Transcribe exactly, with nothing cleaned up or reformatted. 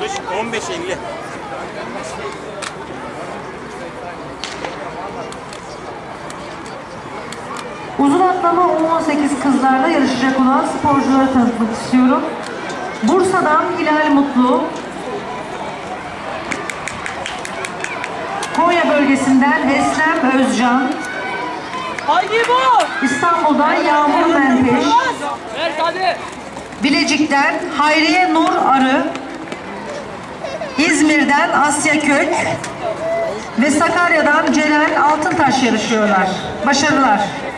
beş, on beş elli. Uzun atlama U on sekiz kızlarla yarışacak olan sporcuları tanıtmak istiyorum. Bursa'dan Hilal Mutlu, Konya bölgesinden Eslem Özcan, Haydi bu! İstanbul'dan Yağmur Menteş, Ver hadi! Bilecik'ten Hayriye Nur Arı, İzmir'den Asya Kök ve Sakarya'dan Celal Altıntaş yarışıyorlar. Başarılar.